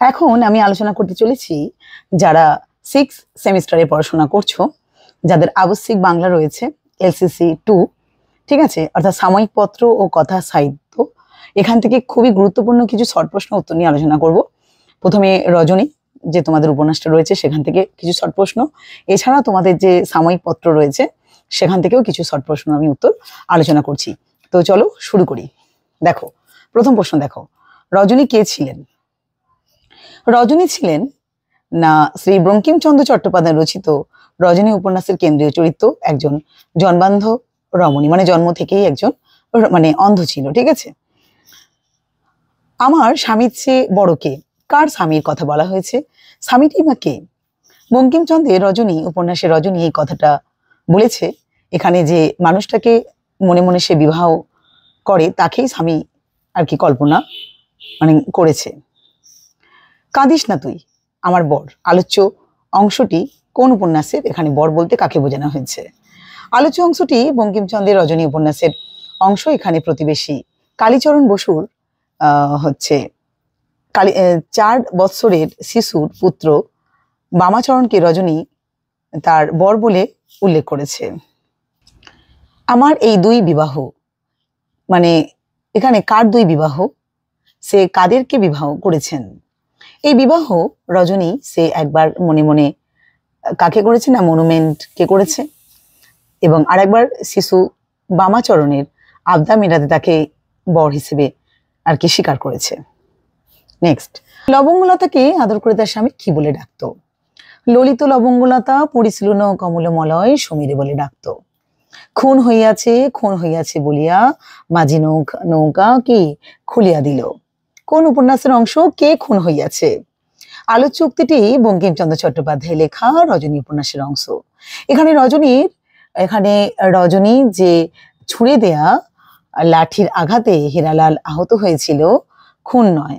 এখন আমি আলোচনা করতে চলেছি যারা 6 সেমিস্টারে পড়াশোনা করছো, যাদের আবশ্যিক বাংলা রয়েছে এলসিসি 2, ঠিক আছে, অর্থাৎ সাময়িক পত্র ও কথা সাহিত্য। এখান থেকে খুবই গুরুত্বপূর্ণ কিছু শর্ট প্রশ্ন উত্তর নিয়ে আলোচনা করব। প্রথমে রজনী, যে তোমাদের উপন্যাসটা রয়েছে সেখান থেকে কিছু শর্ট প্রশ্ন, এছাড়া তোমাদের যে সাময়িক পত্র রয়েছে সেখান থেকেও কিছু শর্ট প্রশ্ন আমি উত্তর আলোচনা করছি। তো চলো শুরু করি। দেখো, প্রথম প্রশ্ন দেখো, রজনী কে ছিলেন? রজনী ছিলেন না শ্রী বঙ্কিমচন্দ্র চট্টোপাধ্যায় রচিত রজনী উপন্যাসের কেন্দ্রীয় চরিত্র, একজন জন্মান্ধ রমণী, মানে জন্ম থেকেই একজন অন্ধ ছিল, ঠিক আছে। আমার স্বামীর চেয়ে বড় কে? কার স্বামীর কথা বলা হয়েছে? স্বামীটি বা কে? বঙ্কিমচন্দ্রের রজনী উপন্যাসে রজনী এই কথাটা বলেছে, এখানে যে মানুষটাকে মনে মনে সে বিবাহ করে তাকেই স্বামী আর কি কল্পনা করেছে। কাঁদিস না তুই আমার বর আলোচ্য অংশটি কোন উপন্যাসের? এখানে বর বলতে কাকে বোঝানো হয়েছে? আলোচ্য অংশটি বঙ্কিমচন্দ্রের রজনী উপন্যাসের অংশ। এখানে প্রতিবেশী কালীচরণ বসুর হচ্ছে 4 বৎসরের শিশুর পুত্র বামাচরণকে রজনী তার বর বলে উল্লেখ করেছে। আমার এই দুই বিবাহ, এখানে কার দুই বিবাহ? সে কাদেরকে বিবাহ করেছেন? এই বিবাহ রজনী সে একবার মনে মনে কাকে করেছে না মনুমেন্ট কে করেছে, এবং আরেকবার শিশু বামাচরণের আবদার মেটাতে তাকে বর হিসেবে আর কি স্বীকার করেছে। নেক্সট, লবঙ্গলতাকে আদর করে তার স্বামী কি বলে ডাকতো? ললিত লবঙ্গলতা পরিছিল ন কমলমলয় সমীরে বলে ডাকতো। খুন হইয়াছে বলিয়া মাঝি নৌকা কি খুলিয়া দিল। কোন উপন্যাসের অংশ? কে খুন হইয়াছে? আলোচ্য উক্তিটি বঙ্কিমচন্দ্র চট্টোপাধ্যায় লেখা রজনী উপন্যাসের অংশ। এখানে রজনী যে ছুঁড়ে দেয়া লাঠির আঘাতে হীরালাল আহত হয়েছিল, খুন নয়।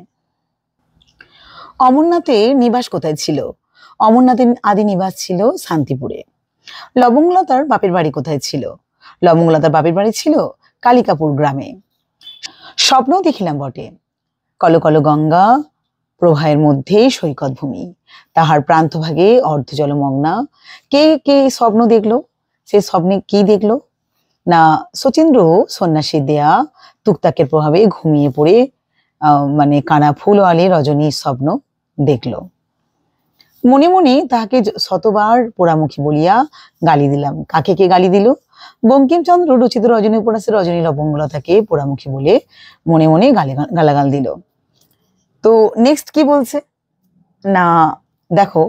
অমরনাথের নিবাস কোথায় ছিল? অমরনাথের আদি নিবাস ছিল শান্তিপুরে। লবঙ্গলতার বাপের বাড়ি কোথায় ছিল? লবঙ্গলতার বাপের বাড়ি ছিল কালিকাপুর গ্রামে। স্বপ্ন দেখিলাম বটে, কল কল গঙ্গা প্রবাহের মধ্যে সৈকত ভূমি, তাহার প্রান্তভাগে অর্ধ জলমগ্না। কে কে স্বপ্ন দেখলো? সে স্বপ্নে কি দেখলো না শচীন্দ্র সন্ন্যাসী দেয়া তুকতাকের প্রভাবে ঘুমিয়ে পড়ে কানা ফুলওয়ালি রজনীর স্বপ্ন দেখলো। মনে মনে তাহাকে শতবার পোড়ামুখী বলিয়া গালি দিলাম। কাকে কে গালি দিল? বঙ্কিমচন্দ্র রচিত রজনী উপন্যাসের রজনী লবঙ্গলতাকে পোড়ামুখী বলে মনে মনে গালাগাল দিল। তো নেক্সট কি বলছে না দেখো,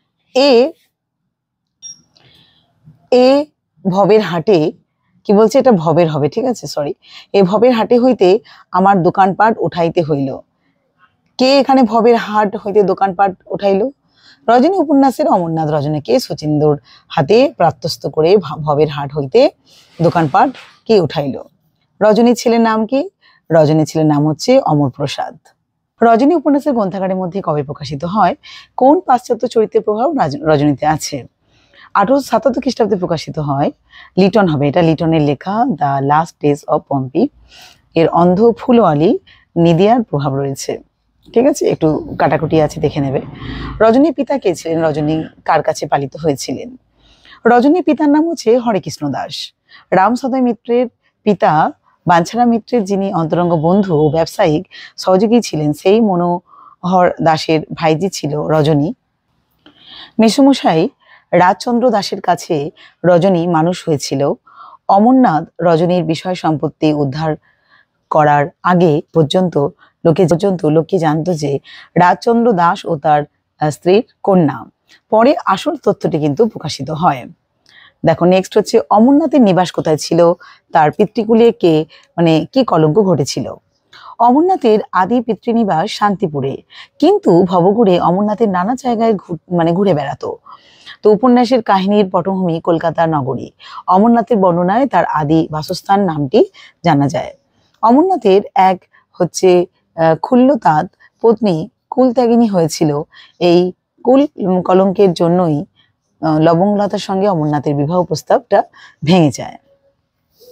এ ভবের হাটে কি বলছে? এটা ভবের হবে, ঠিক আছে, সরি। এ ভবের হাটে হইতে আমার দোকানপাট উঠাইতে হইল। কে এখানে ভবের হাট হইতে দোকানপাট উঠাইল? রজনী উপন্যাসের অমরনাথ রজনীকে শচীন্দ্রর হাতে প্রাপ্তস্থ করে ভবের হাট হইতে দোকানপাট কে উঠাইল? রজনীর ছেলের নাম কি? রজনীর ছেলের নাম হচ্ছে অমর প্রসাদ। রজনী উপন্যাসের গ্রন্থাগারের মধ্যে কবে প্রকাশিত হয়? কোন পাশ্চাত্য চরিত্রের প্রভাব রজনীতে আছে? 1877 খ্রিস্টাব্দে প্রকাশিত হয়। লিটন হবে, এটা লিটনের লেখা the last days of Pompeii. এর অন্ধ ফুলওয়ালি নিদিয়ার প্রভাব রয়েছে, ঠিক আছে, একটু কাটাকুটি আছে, দেখে নেবে। রজনীর পিতা কে ছিলেন? রজনী কার কাছে পালিত হয়েছিলেন? রজনীর পিতার নাম হচ্ছে হরেকৃষ্ণ দাস। রাম সদয় মিত্রের পিতা বাঞ্ছারাম মিত্রের যিনি অন্তরঙ্গ বন্ধু ও ব্যবসায়িক সহযোগী ছিলেন, সেই মনোহর দাসের ভাইজি ছিল রজনী। মেসুমশাই রাজচন্দ্র দাসের কাছে রজনী মানুষ হয়েছিল। অমরনাথ রজনীর বিষয় সম্পত্তি উদ্ধার করার আগে পর্যন্ত লোকে জানতো যে রাজচন্দ্র দাস ও তার স্ত্রীর কন্যা। পরে আসল তথ্যটি কিন্তু প্রকাশিত হয়। দেখো নেক্সট হচ্ছে, অমরনাথের নিবাস কোথায় ছিল? তার পিতৃকুলে কে কি কলঙ্ক ঘটেছিল? অমরনাথের আদি পিতৃনিবাস শান্তিপুরে, কিন্তু ভবঘুরে অমরনাথের নানা জায়গায় ঘুরে বেড়াতো। তো উপন্যাসের কাহিনীর পটভূমি কলকাতা নগরী। অমরনাথের বর্ণনায় তার আদি বাসস্থান নামটি জানা যায়। অমরনাথের এক হচ্ছে খুল্লতাঁত পত্নী কুলত্যাগিনী হয়েছিল। এই কুল কলঙ্কের জন্যই লবঙ্গলতার সঙ্গে অমরনাথের বিবাহ প্রস্তাবটা ভেঙে যায়।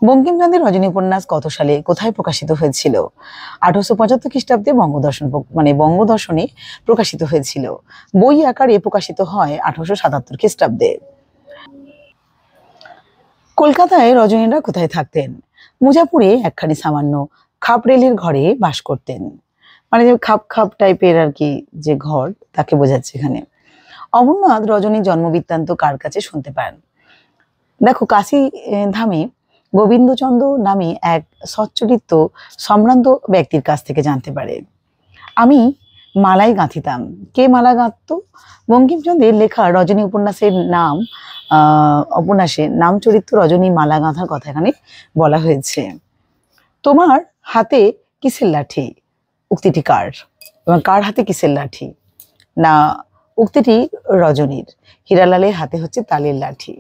বঙ্কিমচন্দ্রের রজনী উপন্যাস কত সালে কোথায় প্রকাশিত হয়েছিল? 1875 খ্রিস্টাব্দে বঙ্গদর্শনে প্রকাশিত হয়েছিল। বই আকারে প্রকাশিত হয় 1877 খ্রিস্টাব্দে। কলকাতায় রজনীরা কোথায় থাকতেন? মুজাপুরে একখানি সামান্য খাপ রেলের ঘরে বাস করতেন। মানে যে খাপ খাপ টাইপের আর কি যে ঘর, তাকে বোঝাচ্ছে এখানে। অমরনাথ রজনীর জন্মবৃত্তান্ত কার কাছে শুনতে পান? দেখো, কাশী ধামে গোবিন্দচন্দ্র নামে এক সচ্চরিত্র সম্ভ্রান্ত ব্যক্তির কাছ থেকে জানতে পারে। আমি মালাই গাঁথিতাম। কে মালা গাঁথত? বঙ্কিমচন্দ্রের লেখা রজনী উপন্যাসের নাম চরিত্র রজনী মালা গাঁথার কথা এখানে বলা হয়েছে। তোমার হাতে কিসের লাঠি? উক্তিটি কার? এবং কার হাতে কিসের লাঠি? না, উক্তিটি রজনীর। হীরালালের হাতে হচ্ছে তালের লাঠি।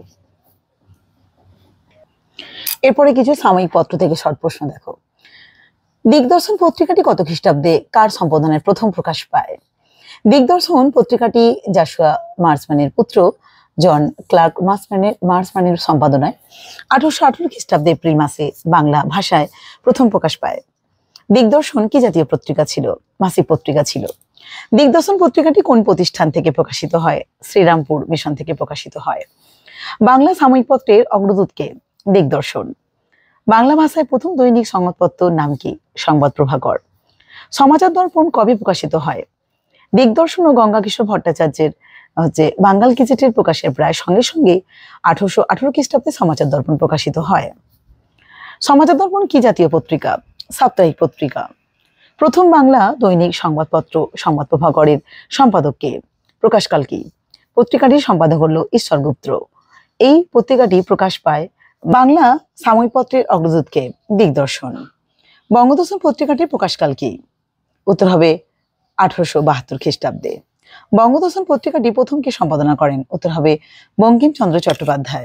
এরপরে কিছু সাময়িক পত্র থেকে শর্ট প্রশ্ন দেখো। দিগদর্শন পত্রিকাটি কত খ্রিস্টাব্দে কার সম্পাদনায় প্রথম প্রকাশ পায়? দিগদর্শন পত্রিকাটি জাশুয়া মার্সম্যানের পুত্র জন ক্লার্ক মার্সম্যানের সম্পাদনায় 1818 খ্রিস্টাব্দে এপ্রিল মাসে বাংলা ভাষায় প্রথম প্রকাশ পায়। দিগদর্শন কি জাতীয় পত্রিকা ছিল? মাসিক পত্রিকা ছিল। দিগদর্শন পত্রিকাটি কোন প্রতিষ্ঠান থেকে প্রকাশিত হয়? শ্রীরামপুর মিশন থেকে প্রকাশিত হয়। বাংলা সাময়িক পত্রের অগ্রদূতকে? দিগদর্শন। বাংলা ভাষায় প্রথম দৈনিক সংবাদপত্রের নাম কি? সংবাদ প্রভাকর। সমাচার দর্পণ কবে প্রকাশিত হয়? দিগদর্শন ও গঙ্গাকিশোর ভট্টাচার্যের বাঙ্গাল গেজেটের প্রকাশের প্রায় সঙ্গে সঙ্গে 1818 খ্রিস্টাব্দে সমাচার দর্পণ প্রকাশিত হয়। সমাচার দর্পণ কি জাতীয় পত্রিকা? সাপ্তাহিক পত্রিকা। প্রথম বাংলা দৈনিক সংবাদপত্র সংবাদ প্রভাকরের সম্পাদক কে? প্রকাশকাল কি? পত্রিকাটির সম্পাদক হল ঈশ্বরগুপ্ত। এই পত্রিকাটি প্রকাশ পায়। বাংলা সাময়িক পত্রের অগ্রদূতকে? দিগদর্শন। বঙ্গদর্শন পত্রিকাটির প্রকাশকাল কি? উত্তর হবে 1872 খ্রিস্টাব্দে। বঙ্গদর্শন পত্রিকাটি প্রথম কে সম্পাদনা করেন? উত্তর হবে বঙ্কিমচন্দ্র চট্টোপাধ্যায়।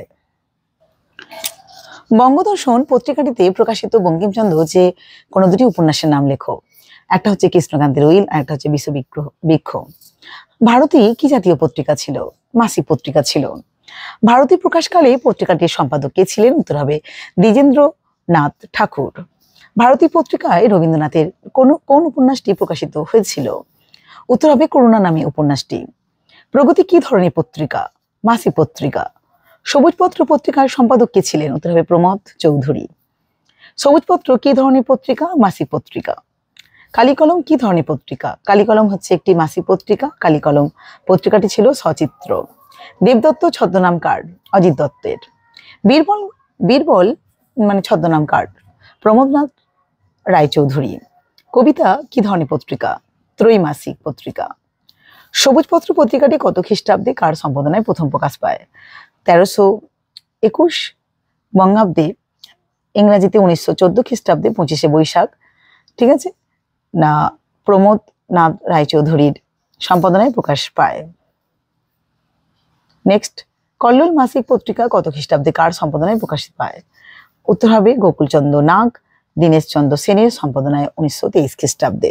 বঙ্গদর্শন পত্রিকাটিতে প্রকাশিত বঙ্কিমচন্দ্র যে কোনো দুটি উপন্যাসের নাম লেখো। একটা হচ্ছে কৃষ্ণকান্তের উইল আর একটা হচ্ছে বৃক্ষ। ভারতী কি জাতীয় পত্রিকা ছিল? মাসিক পত্রিকা ছিল। ভারতী প্রকাশকালে পত্রিকাটির সম্পাদক কে ছিলেন? উত্তর হবে দ্বিজেন্দ্রনাথ ঠাকুর। ভারতী পত্রিকায় রবীন্দ্রনাথের কোন উপন্যাসটি প্রকাশিত হয়েছিল? উত্তর হবে করুণা নামে উপন্যাসটি। প্রগতি কি ধরনের পত্রিকা? মাসিক পত্রিকা। সবুজপত্র পত্রিকার সম্পাদক কে ছিলেন? উত্তর হবে প্রমথ চৌধুরী। সবুজপত্র কি ধরনের পত্রিকা? মাসিক পত্রিকা। কালিকলম কি ধরনের পত্রিকা? কালিকলম হচ্ছে একটি মাসিক পত্রিকা। কালিকলম পত্রিকাটি ছিল সচিত্র। দেবদত্ত ছদ্মনাম কার? অজিত দত্তের। বীরবল ছদ্মনাম কার? প্রমোদনাথ রায়চৌধুরী। কবিতা কি ধরনের পত্রিকা? ত্রৈমাসিক পত্রিকা। সবুজপত্র পত্রিকাটি কত খ্রিস্টাব্দে কার সম্পাদনায় প্রথম প্রকাশ পায়? 1321 বঙ্গাব্দে, ইংরাজিতে 1914 খ্রিস্টাব্দে 25শে বৈশাখ, ঠিক আছে না, প্রমোদনাথ রায়চৌধুরীর সম্পাদনায় প্রকাশ পায়। নেক্সট, কল্লোল মাসিক পত্রিকা কত খ্রিস্টাব্দে কার সম্পাদনায় প্রকাশ পায়? উত্তর হবে গোকুলচন্দ্র নাগ, দীনেশচন্দ্র সেনের সম্পাদনায় 1923 খ্রিস্টাব্দে।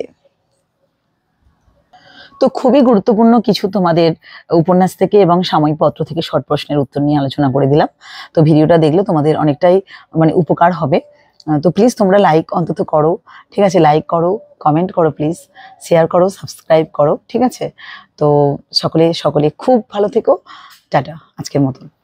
তো খুবই গুরুত্বপূর্ণ কিছু তোমাদের উপন্যাস থেকে এবং সাময়িক পত্র থেকে শর্ট প্রশ্নের উত্তর নিয়ে আলোচনা করে দিলাম। তো ভিডিওটা দেখলে তোমাদের অনেকটাই উপকার হবে। তো প্লিজ তোমরা লাইক অন্তত করো, ঠিক আছে? লাইক করো, কমেন্ট করো, প্লিজ শেয়ার করো, সাবস্ক্রাইব করো, ঠিক আছে? তো সকলে খুব ভালো থেকো। টাটা আজকের মতন।